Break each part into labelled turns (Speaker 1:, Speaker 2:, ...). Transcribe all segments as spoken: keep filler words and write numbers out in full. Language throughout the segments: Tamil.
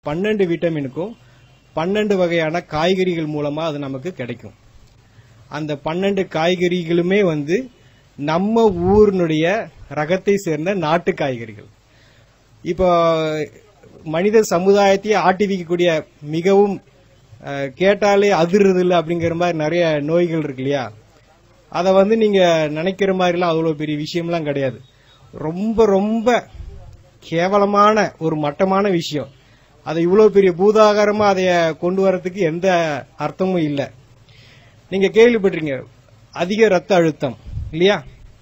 Speaker 1: பன்னெண்டு விட்டமினுக்கும் பன்னெண்டு வகையான காய்கறிகள் மூலமா அது நமக்கு கிடைக்கும். அந்த பன்னெண்டு காய்கறிகளுமே வந்து நம்ம ஊரினுடைய ரகத்தை சேர்ந்த நாட்டு காய்கறிகள். இப்போ மனித சமுதாயத்தையே ஆட்டி வைக்கக்கூடிய மிகவும் கேட்டாலே அதிர்றது இல்லை அப்படிங்கிற மாதிரி நிறைய நோய்கள் இருக்கு இல்லையா, அதை வந்து நீங்க நினைக்கிற மாதிரிலாம் அவ்வளவு பெரிய விஷயம்லாம் கிடையாது. ரொம்ப ரொம்ப கேவலமான ஒரு மட்டமான விஷயம். அதை இவ்வளவு பெரிய பூதாகாரமா அதைய கொண்டு வரதுக்கு எந்த அர்த்தமும் இல்லை. நீங்க கேள்விப்பட்டிருக்கீங்க அதிக ரத்த அழுத்தம் இல்லையா?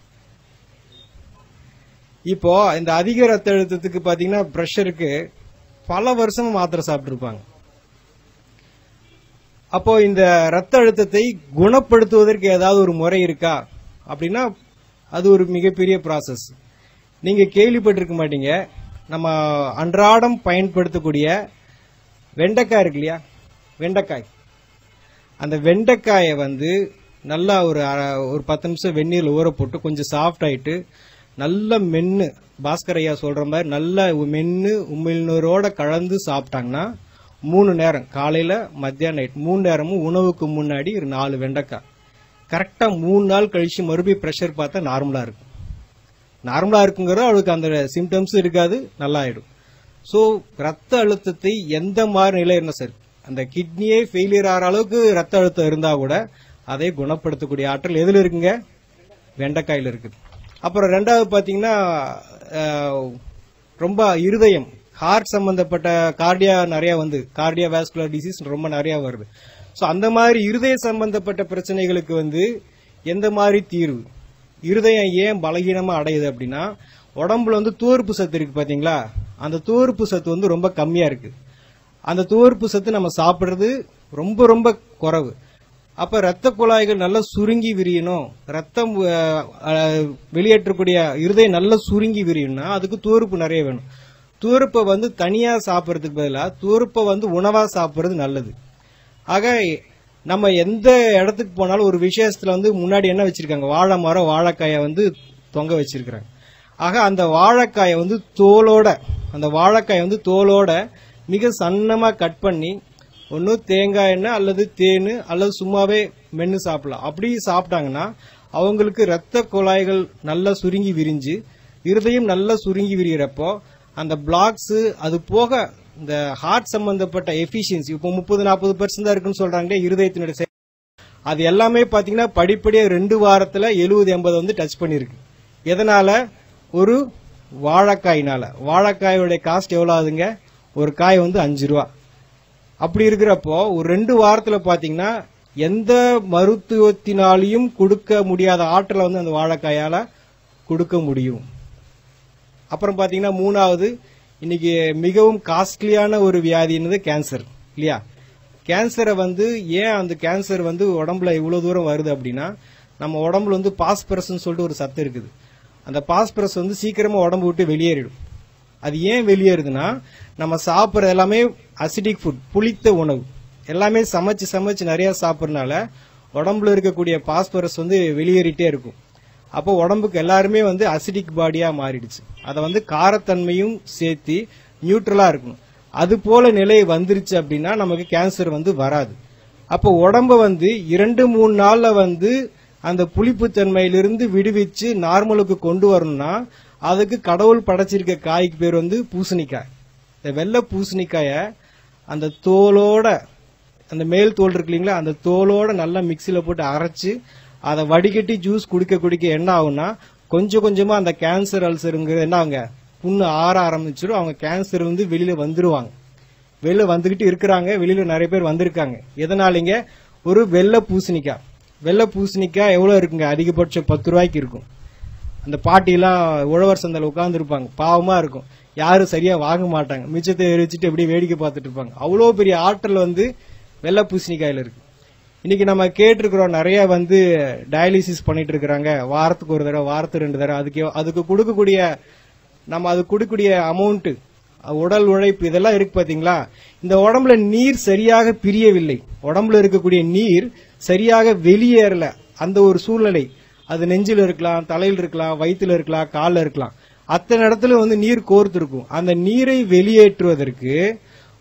Speaker 1: இப்போ இந்த அதிக ரத்த அழுத்தத்துக்கு பாத்தீங்கன்னா பிரஷருக்கு பல வருஷம் மாத்திரை சாப்பிட்டு இருப்பாங்க. அப்போ இந்த ரத்த அழுத்தத்தை குணப்படுத்துவதற்கு ஏதாவது ஒரு முறை இருக்கா அப்படின்னா அது ஒரு மிகப்பெரிய ப்ராசஸ். நீங்க கேள்விப்பட்டிருக்க மாட்டீங்க, நம்ம அன்றாடம் பயன்படுத்தக்கூடிய வெண்டைக்காய் இருக்கு இல்லையா, வெண்டைக்காய். அந்த வெண்டைக்காயை வந்து நல்லா ஒரு ஒரு பத்து நிமிஷம் வெந்நீர்ல ஊற போட்டு கொஞ்சம் சாஃப்ட் ஆயிட்டு நல்ல மென்னு, பாஸ்கர் ஐயா சொல்ற மாதிரி நல்ல மென்னு உமிழ்நீரோட கலந்து சாப்பிட்டாங்கன்னா மூணு நேரம், காலையில மத்தியானம் நைட் மூணு நேரமும் உணவுக்கு முன்னாடி ஒரு நாலு வெண்டைக்காய், கரெக்டா மூணு நாள் கழிச்சு மறுபடியும் பிரஷர் பார்த்தா நார்மலா இருக்கும். நார்மலா இருக்குங்கிறது அவளுக்கு அந்த சிம்டம்ஸ் இருக்காது, நல்லா ஆயிடும். சோ ரத்த அழுத்தத்தை எந்த மாதிரி நிலை இருந்தா சரி, அந்த கிட்னியே ஃபெயிலியர் ஆகிற அளவுக்கு ரத்த அழுத்தம் இருந்தா கூட அதை குணப்படுத்தக்கூடிய ஆற்றல் எதுல இருக்குங்க? வெண்டைக்காயில இருக்குது. அப்புறம் ரெண்டாவது பாத்தீங்கன்னா ரொம்ப இருதயம், ஹார்ட் சம்பந்தப்பட்ட கார்டியா நிறைய வந்து கார்டியா வாஸ்குலர் டிசீஸ் ரொம்ப நிறைய வருது. சோ அந்த மாதிரி இருதய சம்பந்தப்பட்ட பிரச்சனைகளுக்கு வந்து எந்த மாதிரி தீர்வு? இருதயம் ஏன் பலகீனமா அடையுது அப்படின்னா உடம்புல வந்து துவர்ப்பு சத்து இருக்கு பாத்தீங்களா, அந்த துவர்ப்பு சத்து வந்து ரொம்ப கம்மியா இருக்கு. அந்த துவர்ப்பு சத்து நம்ம சாப்பிடுறது ரொம்ப ரொம்ப குறைவு. அப்ப ரத்த குழாய்கள் நல்லா சுருங்கி விரியணும், ரத்தம் வெளியேற்றக்கூடிய இருதயம் நல்லா சுருங்கி விரியணும்னா அதுக்கு துவர்ப்பு நிறைய வேணும். துவர்ப்பை வந்து தனியா சாப்பிடறதுக்கு பதிலாக துவர்ப்பை வந்து உணவா சாப்பிடுறது நல்லது. ஆக நம்ம எந்த இடத்துக்கு போனாலும் ஒரு விசேஷத்துல வந்து முன்னாடி என்ன வச்சிருக்காங்க, வாழை மரம் வாழைக்காயை வந்து தொங்க வச்சிருக்காங்க. ஆக அந்த வாழைக்காயை வந்து தோலோட, அந்த வாழைக்காயை வந்து தோலோட மிக சன்னமா கட் பண்ணி ஒன்னு தேங்காய் எண்ணெய் அல்லது தேனு அல்லது சும்மாவே மென்னு சாப்பிடலாம். அப்படி சாப்பிட்டாங்கன்னா அவங்களுக்கு ரத்த குழாய்கள் நல்லா சுருங்கி விரிஞ்சு இருதயம் நல்லா சுருங்கி விரியறப்போ அந்த பிளாக்ஸ், அது போக இந்த ஹார்ட் சம்பந்தப்பட்ட எஃபிஷியன்சி இப்போ முப்பது நாற்பது பெர்சென்ட் தான் இருக்குன்னு சொல்றாங்க இருதயத்தினுடைய, அது எல்லாமே பாத்தீங்கன்னா படிப்படியா ரெண்டு வாரத்துல எழுபது எண்பது வந்து டச் பண்ணிருக்கு. எதனால? ஒரு வாழைக்காயினால. வாழைக்காயோட காஸ்ட் எவ்வளவு ஆகுதுங்க? ஒரு காய் வந்து அஞ்சு ரூபா. அப்படி இருக்கிறப்போ ஒரு ரெண்டு வாரத்துல பாத்தீங்கன்னா எந்த மருத்துவத்தினாலையும் கொடுக்க முடியாத ஆற்றலை வந்து அந்த வாழைக்காயால கொடுக்க முடியும். அப்புறம் பாத்தீங்கன்னா மூணாவது, இன்னைக்கு மிகவும் காஸ்ட்லியான ஒரு வியாதின்றது கேன்சர் இல்லையா? கேன்சரை வந்து ஏன் அந்த கேன்சர் வந்து உடம்புல இவ்வளவு தூரம் வருது அப்படின்னா நம்ம உடம்புல வந்து பாஸ்பரஸ் சொல்லிட்டு ஒரு சத்து இருக்குது. அந்த பாஸ்பரஸ் வந்து சீக்கிரமா உடம்பு விட்டு வெளியேறிடும். அது ஏன் வெளியேறுதுன்னா நம்ம சாப்பிட்ற எல்லாமே அசிடிக் ஃபுட், புளித்த உணவு எல்லாமே சமைச்சு சமைச்சு நிறைய சாப்பிட்றதுனால உடம்புல இருக்கக்கூடிய பாஸ்பரஸ் வந்து வெளியேறிட்டே இருக்கும். அப்போ உடம்புக்கு எல்லாருமே வந்து அசிடிக் பாடியா மாறிடுச்சு. அதை வந்து காரத்தன்மையும் சேர்த்து நியூட்ரலா இருக்கணும். அது போல நிலை வந்துருச்சு அப்படின்னா நமக்கு கேன்சர் வந்து வராது. அப்போ உடம்ப வந்து இரண்டு மூணு நாள்ல வந்து அந்த புளிப்புத்தன்மையிலிருந்து விடுவிச்சு நார்மலுக்கு கொண்டு வரணும்னா அதுக்கு கடவுள் படைச்சிருக்க காய்க்கு பேர் வந்து பூசணிக்காய். இந்த வெள்ளை பூசணிக்காய அந்த தோலோட, அந்த மேல் தோல் இருக்கு இல்லைங்களா, அந்த தோலோட நல்லா மிக்சியில போட்டு அரைச்சு அதை வடிகட்டி ஜூஸ் குடிக்க குடிக்க என்ன ஆகும்னா கொஞ்சம் கொஞ்சமா அந்த கேன்சர் அல்சருங்கிறது என்ன ஆகுங்க, புண்ணு ஆற ஆரம்பிச்சிடும். அவங்க கேன்சர் வந்து வெளியில வந்துருவாங்க. வெளியில வந்துகிட்டு இருக்கிறாங்க, வெளியில நிறைய பேர் வந்திருக்காங்க. எதனாலங்க? ஒரு வெள்ளை பூசணிக்காய். வெள்ளை பூசணிக்காய் எவ்வளவு இருக்குங்க? அதிகபட்சம் பத்து ரூபாய்க்கு இருக்கும். அந்த பாட்டிலாம் உழவர் சந்தையில் உட்கார்ந்து இருப்பாங்க, பாவமா இருக்கும், யாரும் சரியா வாங்க மாட்டாங்க, மிச்சத்தை எரிச்சிட்டு அப்படியே வேடிக்கை பார்த்துட்டு இருப்பாங்க. அவ்வளவு பெரிய ஆற்றல் வந்து வெள்ளை பூசணிக்காயில இருக்கு. இன்னைக்கு நம்ம கேட்டிருக்கிறோம் நிறைய வந்து டயாலிசிஸ் பண்ணிட்டு இருக்கிறாங்க, வாரத்துக்கு ஒரு தடவை, வாரத்துக்கு ரெண்டு தடவை. அதுக்கு அதுக்கு கொடுக்கக்கூடிய நம்ம அது கொடுக்கக்கூடிய அமௌண்ட், உடல் உழைப்பு இதெல்லாம் இருக்கு பாத்தீங்களா? இந்த உடம்புல நீர் சரியாக பிரியவில்லை, உடம்புல இருக்கக்கூடிய நீர் சரியாக வெளியேறல. அந்த ஒரு சூழ்நிலை அது நெஞ்சில் இருக்கலாம், தலையில் இருக்கலாம், வயிற்றுல இருக்கலாம், காலில் இருக்கலாம். அத்தனை இடத்துல வந்து நீர் கோர்த்து இருக்கும். அந்த நீரை வெளியேற்றுவதற்கு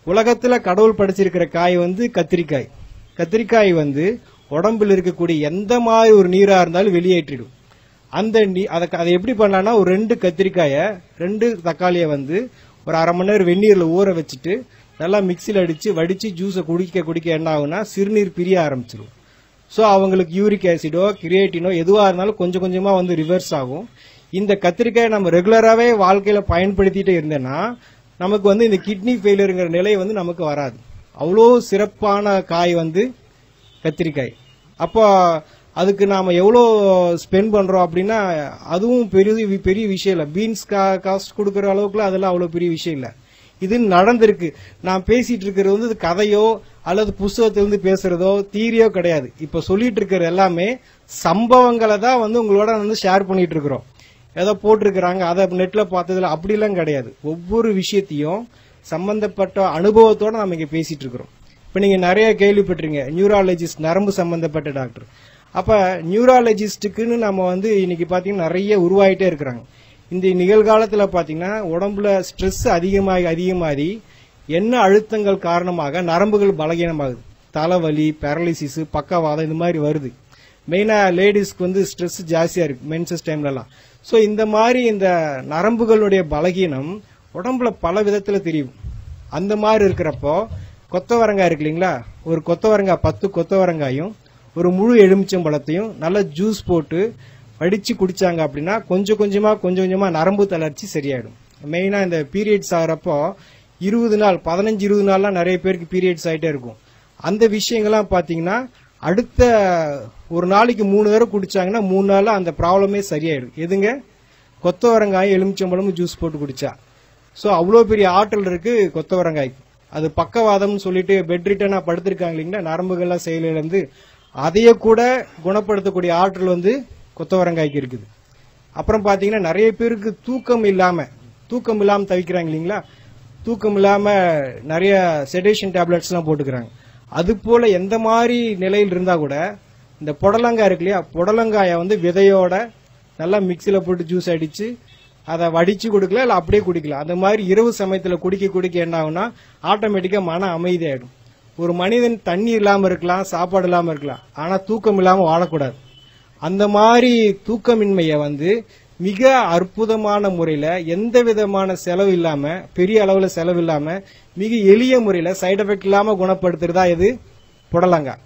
Speaker 1: உலகத்துல கடவுள் படைச்சிருக்கிற காய் வந்து கத்திரிக்காய். கத்திரிக்காய் வந்து உடம்புல இருக்கக்கூடிய எந்த மாதிரி ஒரு நீரா இருந்தாலும் வெளியேற்றிடும். அந்த அதை எப்படி பண்ணலாம்னா, ஒரு ரெண்டு கத்திரிக்காய ரெண்டு தக்காளிய வந்து ஒரு அரை மணி நேரம் வெந்நீர்ல ஊற வச்சுட்டு நல்லா மிக்சியில் அடிச்சு வடிச்சு ஜூஸை குடிக்க குடிக்க என்ன ஆகுனா சிறுநீர் பிரிய ஆரம்பிச்சிடும். ஸோ அவங்களுக்கு யூரிக் ஆசிடோ கிரியேட்டினோ எதுவாக இருந்தாலும் கொஞ்சம் கொஞ்சமா வந்து ரிவர்ஸ் ஆகும். இந்த கத்திரிக்காயை நம்ம ரெகுலராகவே வாழ்க்கையில பயன்படுத்திட்டே இருந்தேன்னா நமக்கு வந்து இந்த கிட்னி ஃபெயிலியருங்கிற நிலை வந்து நமக்கு வராது. அவ்வளோ சிறப்பான காய் வந்து கத்திரிக்காய். அப்போ அதுக்கு நாம எவ்வளோ ஸ்பெண்ட் பண்றோம் அப்படின்னா அதுவும் பெரிய பெரிய விஷயம் இல்லை. பீன்ஸ் காஸ்ட் கொடுக்கற அளவுக்குலாம் அதெல்லாம் அவ்வளோ பெரிய விஷயம் இல்லை. இது நடந்திருக்கு. நான் பேசிட்டு இருக்கிறது வந்து கதையோ அல்லது புஸ்தகத்திலிருந்து பேசுறதோ தீரியோ கிடையாது. இப்ப சொல்லிட்டு இருக்கிற எல்லாமே சம்பவங்களை தான் வந்து உங்களோட வந்து ஷேர் பண்ணிட்டு இருக்கிறோம். ஏதோ போட்டிருக்கிறாங்க அதை நெட்ல பார்த்ததுல அப்படிலாம் கிடையாது. ஒவ்வொரு விஷயத்தையும் சம்பந்தப்பட்ட அனுபவத்தோட நம்ம இங்க பேசிட்டு இருக்கிறோம். இப்ப நீங்க நிறைய கேள்விப்பட்டிருங்க, நியூராலஜிஸ்ட் நரம்பு சம்பந்தப்பட்ட டாக்டர். அப்ப நியூராலஜிஸ்டுக்குன்னு நம்ம வந்து இன்னைக்கு பாத்தீங்கன்னா நிறைய உருவாயிட்டே இருக்கிறாங்க. இந்த நிகழ்காலத்துல பாத்தீங்கன்னா உடம்புல ஸ்ட்ரெஸ் அதிகமாகி அதிகமாகி என்ன அழுத்தங்கள் காரணமாக நரம்புகள் பலகீனமாகுது. தலைவலி, பேரலிசிஸ், பக்கவாதம் இந்த மாதிரி வருது. மெயினா லேடிஸ்க்கு வந்து ஸ்ட்ரெஸ் ஜாஸ்தியா இருக்கு மென்சஸ் டைம்ல எல்லாம். சோ இந்த மாதிரி இந்த நரம்புகளுடைய பலகீனம் உடம்புல பல விதத்துல தெரியும். அந்த மாதிரி இருக்கிறப்போ கொத்தவரங்காய் இருக்கு இல்லைங்களா, ஒரு கொத்தவரங்காய் பத்து கொத்தவரங்காயும் ஒரு முழு எலுமிச்சம்பழத்தையும் நல்லா ஜூஸ் போட்டு வடிச்சு குடிச்சாங்க அப்படின்னா கொஞ்சம் கொஞ்சமா கொஞ்சம் கொஞ்சமா நரம்பு தளர்ச்சி சரியாயிடும். மெயினா இந்த பீரியட்ஸ் ஆகிறப்போ இருபது நாள் பதினஞ்சு இருபது நாள்லாம் நிறைய பேருக்கு பீரியட்ஸ் ஆகிட்டே இருக்கும். அந்த விஷயங்கள்லாம் பாத்தீங்கன்னா அடுத்த ஒரு நாளைக்கு மூணு தடவை குடிச்சாங்கன்னா மூணு நாள்ல அந்த ப்ராப்ளமே சரியாயிடும். எதுங்க, கொத்தவரங்காய் எலுமிச்சம்பழமும் ஜூஸ் போட்டு குடிச்சா. சோ அவ்வளோ பெரிய ஆற்றல் இருக்கு கொத்தவரங்காய். அது பக்கவாதம்னு சொல்லிட்டு பெட் ரிட்டனா படுத்திருக்காங்க இல்லைங்களா, நரம்புகள்லாம் செயலிழந்து அதையே கூட குணப்படுத்தக்கூடிய ஆற்றல் வந்து கொத்தவரங்காய்க்கு இருக்குது. அப்புறம் பாத்தீங்கன்னா நிறைய பேருக்கு தூக்கம் இல்லாம தூக்கம் இல்லாம தவிக்கிறாங்க இல்லைங்களா, தூக்கம் இல்லாம நிறைய செடேஷன் டேப்லெட்ஸ் எல்லாம் போட்டுக்கிறாங்க. அது போல எந்த மாதிரி நிலையில் இருந்தா கூட இந்த புடலங்காய் இருக்கு இல்லையா, புடலங்காய வந்து விதையோட நல்லா மிக்சியில போட்டு ஜூஸ் அடிச்சு அதை வடிச்சு கொடுக்கலாம், இல்ல அப்படியே குடிக்கலாம். அந்த மாதிரி இரவு சமயத்துல குடிக்க குடிக்க என்ன ஆகும்னா ஆட்டோமேட்டிக்கா மன அமைதி ஆயிடும். ஒரு மனிதன் தண்ணி இல்லாம இருக்கலாம், சாப்பாடு இல்லாம இருக்கலாம், ஆனா தூக்கம் இல்லாம வாழக்கூடாது. அந்த மாதிரி தூக்கமின்மைய வந்து மிக அற்புதமான முறையில எந்த விதமான செலவு இல்லாம, பெரிய அளவுல செலவு இல்லாம மிக எளிய முறையில சைடு எஃபெக்ட் இல்லாம குணப்படுத்துறதா இது புடலங்காய்.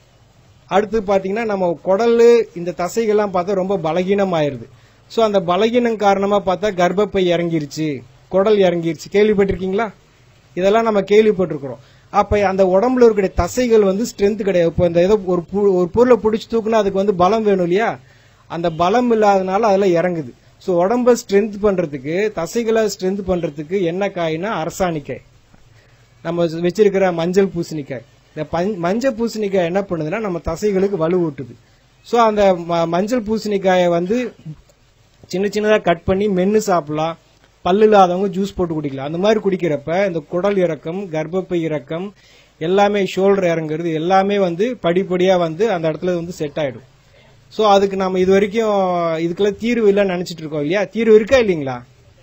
Speaker 1: அடுத்து பாத்தீங்கன்னா நம்ம குடல் இந்த தசைகள்லாம் பார்த்தா ரொம்ப பலகீனம் ஆயிருது. சோ அந்த பலகீனம் காரணமா பார்த்தா கர்ப்பப்பை இறங்கிருச்சு, குடல் இறங்கிருச்சு, கேள்விப்பட்டிருக்கீங்களா? இதெல்லாம் நம்ம கேள்விப்பட்டிருக்கிறோம். அப்ப அந்த உடம்புல இருக்கிற தசைகள் வந்து ஸ்ட்ரென்த் கிடையாது. இப்போ இந்த ஏதோ ஒரு ஒரு பொருளை பிடிச்சி தூக்குனா அதுக்கு வந்து பலம் வேணும் இல்லையா, அந்த பலம் இல்லாதனால அதெல்லாம் இறங்குது. சோ உடம்ப ஸ்ட்ரென்த் பண்றதுக்கு, தசைகளை ஸ்ட்ரென்த் பண்றதுக்கு என்ன காய்னா அரசாணிக்காய். நம்ம வச்சிருக்கிற மஞ்சள் பூசணிக்காய். இந்த மஞ்சள் பூசணிக்காய் என்ன பண்ணுதுன்னா நம்ம தசைகளுக்கு வலு ஊட்டுது. சோ அந்த மஞ்சள் பூசணிக்காயை வந்து சின்ன சின்னதா கட் பண்ணி மென்னு சாப்பிடலாம். பல்லு இல்லாதவங்க ஜூஸ் போட்டு குடிக்கலாம். அந்த மாதிரி குடிக்கிறப்ப இந்த குடல் இறக்கம், கர்ப்பப்பை இறக்கம் எல்லாமே, ஷோல்டர் இறங்குறது எல்லாமே வந்து படிப்படியா வந்து அந்த இடத்துல வந்து செட் ஆயிடும். சோ அதுக்கு நம்ம இது வரைக்கும் இதுக்கெல்லாம் தீர்வு இல்லைன்னு நினைச்சிட்டு இருக்கோம் இல்லையா, தீர்வு இருக்கா இல்லீங்களா?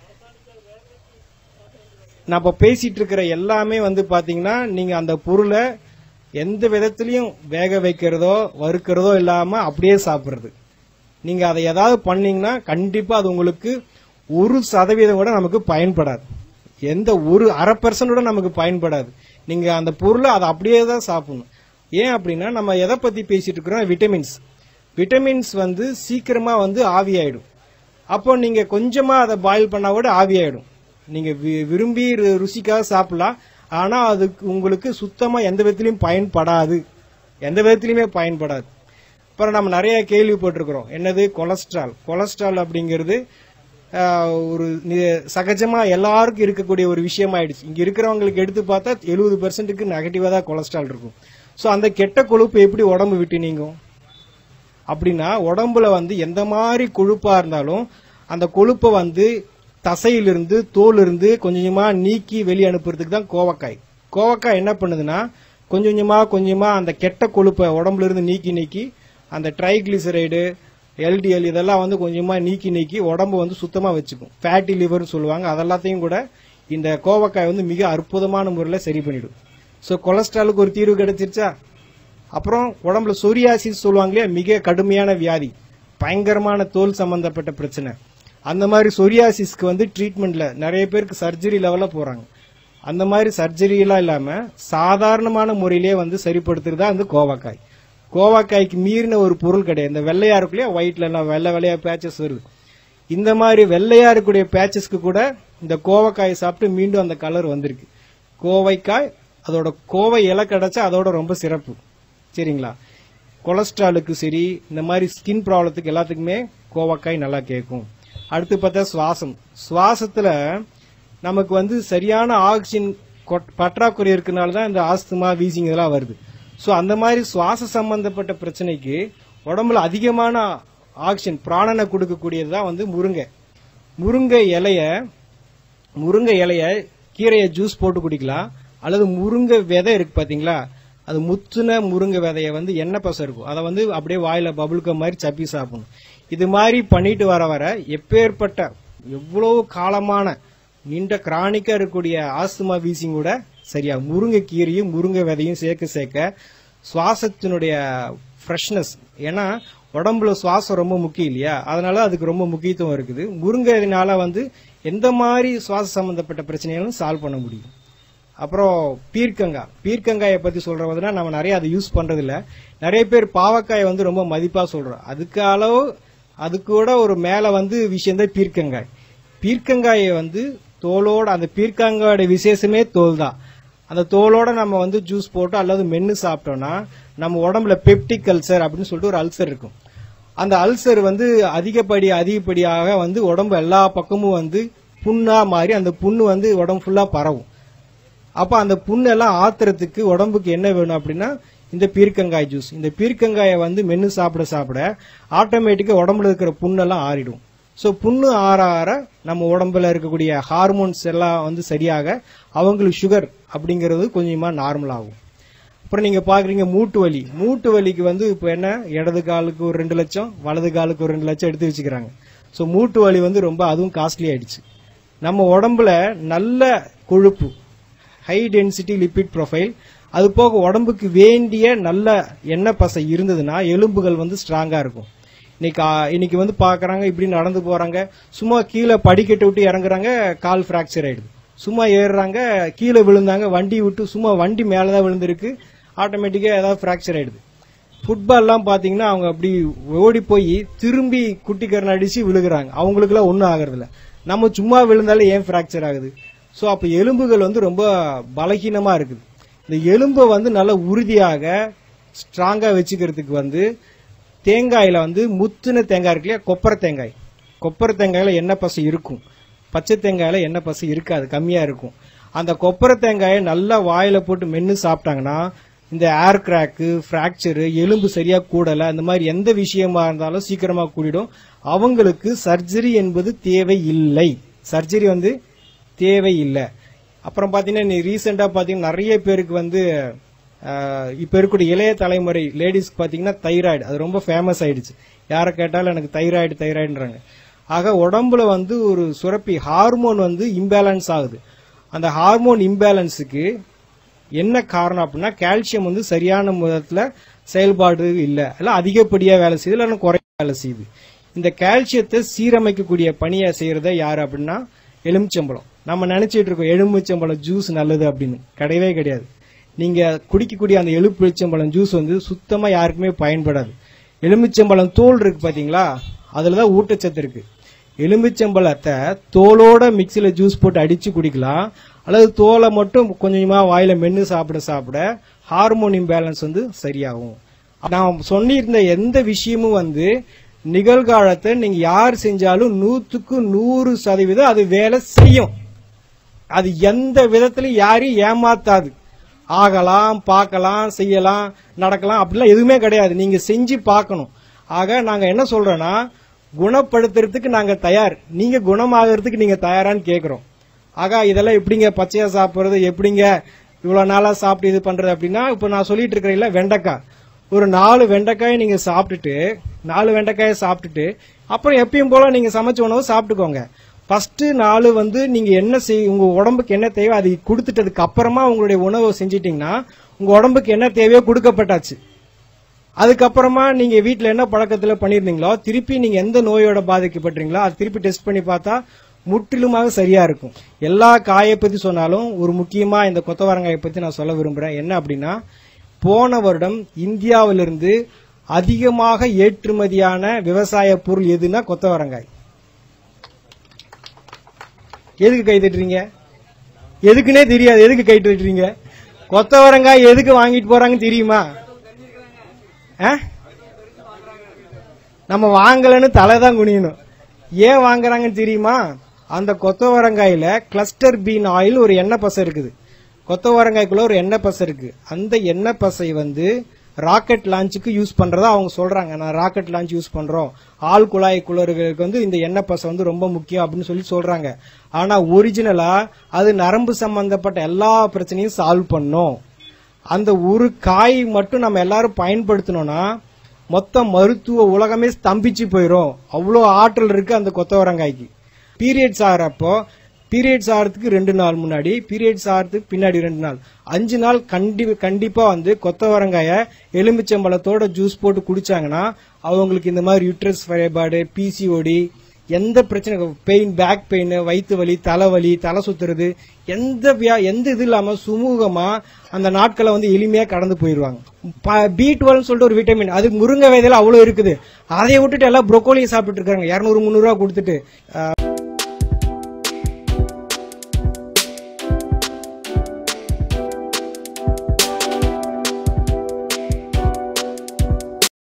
Speaker 1: நம்ம பேசிட்டு இருக்கிற எல்லாமே வந்து பாத்தீங்கன்னா நீங்க அந்த பொருளை எந்த விதத்திலையும் வேக வைக்கிறதோ வறுக்கிறதோ இல்லாம அப்படியே சாப்பிடுறது. நீங்க அதை ஏதாவது பண்ணீங்கன்னா கண்டிப்பா அது உங்களுக்கு ஒரு சதவீதம் கூட நமக்கு பயன்படாது. எந்த ஒரு அரை பெர்சன்ட் கூட நமக்கு பயன்படாது. நீங்க அந்த பொருளை அதை அப்படியே தான் சாப்பிடணும். ஏன் அப்படின்னா நம்ம எதை பத்தி பேசிட்டு இருக்கிறோம், விட்டமின்ஸ். விட்டமின்ஸ் வந்து சீக்கிரமா வந்து ஆவியாயிடும். அப்போ நீங்க கொஞ்சமா அதை பாயில் பண்ணா கூட ஆவியாயிடும். நீங்க விரும்பி ருசிக்காக சாப்பிடலாம், ஆனா அதுக்கு உங்களுக்கு சுத்தமா எந்த விதத்திலையும் பயன்படாது, எந்த விதத்திலுமே பயன்படாது. அப்புறம் நம்ம நிறைய கேள்விப்பட்டிருக்கிறோம், என்னது கொலஸ்ட்ரால். கொலஸ்ட்ரால் அப்படிங்கிறது ஒரு சகஜமா எல்லாருக்கும் இருக்கக்கூடிய ஒரு விஷயம் ஆயிடுச்சு. இங்க இருக்கிறவங்களுக்கு எடுத்து பார்த்தா எழுபது பெர்சென்ட்டுக்கு நெகட்டிவா தான் கொலஸ்ட்ரால் இருக்கும். சோ அந்த கெட்ட கொழுப்பு எப்படி உடம்பு விட்டு நீங்கும் அப்படின்னா, உடம்புல வந்து எந்த மாதிரி கொழுப்பா இருந்தாலும் அந்த கொழுப்பை வந்து தசையிலிருந்து தோல் இருந்து கொஞ்சம் கொஞ்சமா நீக்கி வெளியே அனுப்புறதுக்கு தான் கோவக்காய். கோவக்காய் என்ன பண்ணுதுன்னா கொஞ்சம் கொஞ்சமா கொஞ்சமா அந்த கெட்ட கொழுப்பை உடம்புல இருந்து நீக்கி நீக்கி அந்த ட்ரைகிளிசரைடு, எல்டிஎல் இதெல்லாம் வந்து கொஞ்சமா நீக்கி நீக்கி உடம்பு வந்து சுத்தமா வச்சுக்கும். ஃபேட்டி லிவர்னு சொல்லுவாங்க. அதெல்லாத்தையும் கூட இந்த கோவக்காய் வந்து மிக அற்புதமான முறையில் சரி பண்ணிடும். ஸோ கொலஸ்ட்ராலுக்கு ஒரு தீர்வு கிடைச்சிருச்சா. அப்புறம் உடம்புல சொரியாசிஸ் சொல்லுவாங்க இல்லையா, மிக கடுமையான வியாதி, பயங்கரமான தோல் சம்பந்தப்பட்ட பிரச்சனை. அந்த மாதிரி சொரியாசிஸ்க்கு வந்து ட்ரீட்மெண்ட்ல நிறைய பேருக்கு சர்ஜரி லெவல்ல போறாங்க. அந்த மாதிரி சர்ஜரி எல்லாம் இல்லாம சாதாரணமான முறையிலேயே வந்து சரிப்படுத்துறதா அந்த கோவக்காய். கோவக்காய்க்கு மீறின ஒரு பொருள் கிடையாது. இந்த வெள்ளையா இருக்குல்லையா, ஒயிட்ல எல்லாம் வெள்ளை வெள்ளையா பேச்சஸ் வருது. இந்த மாதிரி வெள்ளையா இருக்கக்கூடிய பேச்சஸ்க்கு கூட இந்த கோவக்காயை சாப்பிட்டு மீண்டும் அந்த கலர் வந்திருக்கு. கோவைக்காய் அதோட கோவை இலை கிடைச்சா அதோட ரொம்ப சிறப்பு. சரிங்களா. கொலஸ்ட்ராலுக்கு சரி, இந்த மாதிரி ஸ்கின் ப்ராப்ளத்துக்கு எல்லாத்துக்குமே கோவக்காய் நல்லா கேட்கும். அடுத்து பார்த்தா சுவாசம். சுவாசத்துல நமக்கு வந்து சரியான ஆக்சிஜன் பற்றாக்குறை இருக்கனால தான் இந்த ஆஸ்துமா, வீசிங் இதெல்லாம் வருது. ஸோ அந்த மாதிரி சுவாச சம்பந்தப்பட்ட பிரச்சனைக்கு உடம்புல அதிகமான ஆக்சிஜன் பிராணனை கொடுக்கக்கூடியதுதான் வந்து முருங்கை. முருங்கை இலைய முருங்கை இலைய கீரையை ஜூஸ் போட்டு குடிக்கலாம். அல்லது முருங்கை விதை இருக்கு பாத்தீங்களா, அது முத்துன முருங்கை விதைய வந்து எண்ணெய் பசை இருக்கும், அதை வந்து அப்படியே வாயில பபுள்க மாதிரி சப்பி சாப்பிடணும். இது மாதிரி பண்ணிட்டு வர வர எப்பேற்பட்ட எவ்வளவு காலமான நீண்ட கிரானிக்கா இருக்கக்கூடிய ஆஸ்துமா, வீசிங் கூட சரியா. முருங்கை கீரையும் முருங்கை விதையும் சேர்க்க சேர்க்க சுவாசத்தினுடைய ஃப்ரெஷ்னஸ், ஏன்னா உடம்புல சுவாசம் ரொம்ப முக்கியம் இல்லையா, அதனால அதுக்கு ரொம்ப முக்கியத்துவம் இருக்குது. முருங்கைனால வந்து எந்த மாதிரி சுவாச சம்பந்தப்பட்ட பிரச்சனைகளும் சால்வ் பண்ண முடியும். அப்புறம் பீர்க்கங்காய். பீர்க்கங்காயை பத்தி சொல்றதுனா நம்ம நிறைய அதை யூஸ் பண்றது இல்ல. நிறைய பேர் பாவக்காயை வந்து ரொம்ப மதிப்பா சொல்றோம். அதுக்கு அளவு அது கூட ஒரு மேல வந்து விஷயம் தான் பீர்க்கங்காய். பீர்க்கங்காயை வந்து தோலோட, அந்த பீர்க்கங்காயோட விசேஷமே தோல் தான். அந்த தோலோட நம்ம வந்து ஜூஸ் போட்டு அல்லது மென்னு சாப்பிட்டோம்னா நம்ம உடம்புல பெப்டிக் அல்சர் அப்படின்னு சொல்லிட்டு ஒரு அல்சர் இருக்கும். அந்த அல்சர் வந்து அதிகப்படி அதிகப்படியாக வந்து உடம்பு எல்லா பக்கமும் வந்து புண்ணா மாறி அந்த புண்ணு வந்து உடம்பு ஃபுல்லா பரவும். அப்ப அந்த புண்ணு எல்லாம் ஆத்துறதுக்கு உடம்புக்கு என்ன வேணும் அப்படின்னா இந்த பீர்க்கங்காய் ஜூஸ். இந்த பீர்க்கங்காயை வந்து மென்னு சாப்பிட சாப்பிட ஆட்டோமேட்டிக்கா உடம்புல இருக்கிற புண்ணெல்லாம் ஆறிடும். ஸோ புண்ணு ஆற ஆற நம்ம உடம்புல இருக்கக்கூடிய ஹார்மோன்ஸ் எல்லாம் வந்து சரியாக அவங்களுக்கு சுகர் அப்படிங்கிறது கொஞ்சமா நார்மல் ஆகும். அப்புறம் நீங்க பாக்குறீங்க மூட்டு வலி. மூட்டு வலிக்கு வந்து இப்ப என்ன, இடது காலுக்கு ஒரு ரெண்டு லட்சம், வலது காலுக்கு ஒரு ரெண்டு லட்சம் எடுத்து வச்சுக்கிறாங்க. ஸோ மூட்டு வலி வந்து ரொம்ப அதுவும் காஸ்ட்லி ஆயிடுச்சு. நம்ம உடம்புல நல்ல கொழுப்பு, ஹை டென்சிட்டி லிபிட் ப்ரொஃபைல், அது போக உடம்புக்கு வேண்டிய நல்ல எண்ணெய் பசை இருந்ததுன்னா எலும்புகள் வந்து ஸ்ட்ராங்கா இருக்கும். இன்னைக்கு இன்னைக்கு வந்து பாக்குறாங்க, இப்படி நடந்து போறாங்க, சும்மா கீழே படிக்கட்டு விட்டு இறங்குறாங்க, கால் பிராக்சர் ஆயிடுது. சும்மா ஏறுறாங்க, கீழே விழுந்தாங்க, வண்டி விட்டு சும்மா வண்டி மேலதான் விழுந்திருக்கு, ஆட்டோமேட்டிக்கா ஏதாவது பிராக்சர் ஆயிடுது. ஃபுட்பால் எல்லாம் பாத்தீங்கன்னா அவங்க அப்படி ஓடி போய் திரும்பி குட்டிக்கரணை அடிச்சு விழுகிறாங்க, அவங்களுக்கு எல்லாம் ஒன்னும் ஆகுறது இல்ல. நம்ம சும்மா விழுந்தாலே ஏன் பிராக்சர் ஆகுது? சோ அப்ப எலும்புகள் வந்து ரொம்ப பலகீனமா இருக்குது. இந்த எலும்பை வந்து நல்ல உறுதியாக ஸ்ட்ராங்கா வச்சுக்கிறதுக்கு வந்து தேங்காயில வந்து முத்துன தேங்காய் இருக்கு இல்லையா, கொப்பரை தேங்காய். கொப்பரை தேங்காயில எண்ணெய் பசை இருக்கும், பச்சை தேங்காயில எண்ணெய் பசை இருக்காது, கம்மியா இருக்கும். அந்த கொப்பரை தேங்காயை நல்லா வாயில போட்டு மென்னு சாப்பிட்டாங்கன்னா இந்த ஏர் கிராக்கு, பிராக்சரு, எலும்பு சரியா கூடல, அந்த மாதிரி எந்த விஷயமா இருந்தாலும் சீக்கிரமா கூடிடும். அவங்களுக்கு சர்ஜரி என்பது தேவை இல்லை. சர்ஜரி வந்து தேவை இல்லை. அப்புறம் பாத்தீங்கன்னா நீ ரீசெண்டா பாத்தீங்கன்னா நிறைய பேருக்கு வந்து இப்ப இருக்கக்கூடிய இளைய தலைமுறை லேடிஸ்க்கு பாத்தீங்கன்னா தைராய்டு, அது ரொம்ப ஃபேமஸ் ஆயிடுச்சு. யாரை கேட்டாலும் எனக்கு தைராய்டு தைராய்டுன்றாங்க. ஆக உடம்புல வந்து ஒரு சுரப்பி ஹார்மோன் வந்து இம்பேலன்ஸ் ஆகுது. அந்த ஹார்மோன் இம்பேலன்ஸுக்கு என்ன காரணம் அப்படின்னா கால்சியம் வந்து சரியான விதத்துல செயல்பாடு இல்லை, இல்ல அதிகப்படியா வேலை செய்யுது, இல்ல குறைய வேலை செய்யுது. இந்த கால்சியத்தை சீரமைக்கக்கூடிய பணியை செய்யறத யாரு அப்படின்னா எலுமிச்சம்பழம். நம்ம நினைச்சிட்டு இருக்கோம் எலுமிச்சம்பழம் ஜூஸ் நல்லது அப்படின்னு, கிடையவே கிடையாது. நீங்க குடிக்கக்கூடிய அந்த எலுமிச்சம்பழம் ஜூஸ் வந்து சுத்தமா யாருக்குமே பயன்படாது. எலுமிச்சம்பழம் தோல் இருக்கு பாத்தீங்களா, அதுலதான் ஊட்டச்சத்து இருக்கு. எலுமிச்சம்பழத்தை தோலோட மிக்சியில ஜூஸ் போட்டு அடிச்சு குடிக்கலாம், அல்லது தோலை மட்டும் கொஞ்சமா வாயில மென்னு சாப்பிட சாப்பிட ஹார்மோன் இம்பேலன்ஸ் வந்து சரியாகும். நான் சொன்னிருந்த எந்த விஷயமும் வந்து நிகழ்காலத்தை நீங்க யார் செஞ்சாலும் நூத்துக்கு நூறு சதவீதம் அது வேலை செய்யும். அது எந்த விதத்திலும் யாரையும் ஏமாத்தாது. ஆகலாம், பார்க்கலாம், செய்யலாம், நடக்கலாம், அப்படிலாம் எதுவுமே கிடையாது. நீங்க செஞ்சு பார்க்கணும். ஆக நாங்க என்ன சொல்றோம்னா குணப்படுத்துறதுக்கு நாங்க தயார், நீங்க குணமாகறதுக்கு நீங்க தயாரான்னு கேக்குறோம். ஆக இதெல்லாம் எப்படிங்க பச்சையா சாப்பிடுறது, எப்படிங்க இவ்வளவு நாளா சாப்பிட்டு இது பண்றது அப்படின்னா, இப்ப நான் சொல்லிட்டு இருக்கிறேன்ல வெண்டைக்காய், ஒரு நாலு வெண்டைக்காயை நீங்க சாப்பிட்டுட்டு நாலு வெண்டைக்காயை சாப்பிட்டுட்டு அப்புறம் எப்பயும் போல நீங்க சமைச்ச உணவு சாப்பிட்டுக்கோங்க. ஃபர்ஸ்ட் நாள் வந்து நீங்க என்ன செய் உங்க உடம்புக்கு என்ன தேவை அது கொடுத்துட்டதுக்கு அப்புறமா உங்களுடைய உணவை செஞ்சிட்டீங்கன்னா உங்க உடம்புக்கு என்ன தேவையோ கொடுக்கப்பட்டாச்சு. அதுக்கப்புறமா நீங்க வீட்டுல என்ன பழக்கத்துல பண்ணிருந்தீங்களோ திருப்பி நீங்க எந்த நோயோட பாதிக்கப்பட்டீங்களோ அது திருப்பி டெஸ்ட் பண்ணி பார்த்தா முற்றிலுமாக சரியா இருக்கும். எல்லா காயை பத்தி சொன்னாலும் ஒரு முக்கியமா இந்த கொத்தவரங்காயை பத்தி நான் சொல்ல விரும்புறேன். என்ன அப்படின்னா, போன வருடம் இந்தியாவிலிருந்து அதிகமாக ஏற்றுமதியான விவசாய பொருள் எதுனா கொத்தவரங்காய். எதுக்கு கை தட்டுறீங்க? எதுக்குன்னே தெரியாது. எதுக்கு கை தட்டுறீங்க? கொத்தவரங்காய் எதுக்கு வாங்கிட்டு போறாங்கன்னு தெரியுமா? நம்ம வாங்கலன்னு தலைதான் குனியணும். ஏன் வாங்குறாங்கன்னு தெரியுமா? அந்த கொத்தவரங்காயில கிளஸ்டர் பீன் ஆயில் ஒரு எண்ணெய் பசை இருக்குது. கொத்தவரங்காய்க்குள்ள ஒரு எண்ணெய் பசை இருக்கு. அந்த எண்ணெய் பசை வந்து ராக்கெட் லான்ச்சுக்கு யூஸ் பண்றதா அவங்க சொல்றாங்க. நான் ராக்கெட் லான்ச் யூஸ் பண்றோம், ஆள் குழாய் குளறுகளுக்கு வந்து இந்த எண்ணெய் பசை வந்து ரொம்ப முக்கியம் அப்படின்னு சொல்லி சொல்றாங்க. ஆனா ஒரிஜினலா அது நரம்பு சம்பந்தப்பட்ட எல்லா பிரச்சனையும் சால்வ் பண்ணும். அந்த ஒரு காய் மட்டும் நம்ம எல்லாரும் பயன்படுத்தணும்னா மொத்த மருத்துவ உலகமே ஸ்தம்பிச்சு போயிடும். அவ்வளோ ஆற்றல் இருக்கு அந்த கொத்தவரங்காய்க்கு. பீரியட்ஸ் ஆகிறப்போ பீரியட்ஸ் ஆகிறதுக்கு ரெண்டு நாள் முன்னாடி, பீரியட்ஸ் ஆகிறதுக்கு பின்னாடி ரெண்டு நாள், அஞ்சு நாள் கண்டி கண்டிப்பா வந்து கொத்தவரங்காய எலுமிச்சம்பழத்தோட ஜூஸ் போட்டு குடிச்சாங்கன்னா அவங்களுக்கு இந்த மாதிரி யூட்ரஸ் ஃபைபார்டு, பிசிஓடி, எந்த பிரச்சனை, பெயின், பேக் பெயின், வயிற்று வலி, தலைவலி, தலை சுத்துறது, எந்த எந்த இது இல்லாம சுமூகமா அந்த நாட்களை வந்து எளிமையா கடந்து போயிருவாங்க. பி டுவெல் சொல்லிட்டு ஒரு விட்டமின், அது முருங்கை விதையில அவ்வளவு இருக்குது. அதை விட்டுட்டு எல்லாம் புரோக்கோலியை சாப்பிட்டு இருக்காங்க இருநூறு முந்நூறு ரூபா கொடுத்துட்டு.